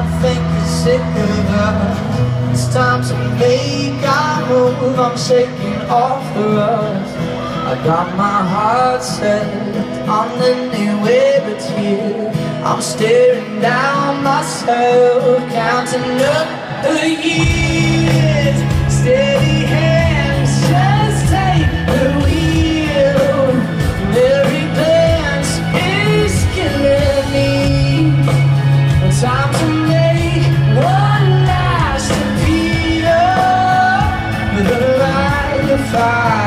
think you're sick of us. It's time to make our move. I'm shaking off the rust. I got my heart set on anywhere but here. I'm staring down myself, counting up the years. Steady hands just take the wheel. Every glance is killing me. Time to make one last appeal with a light of fire.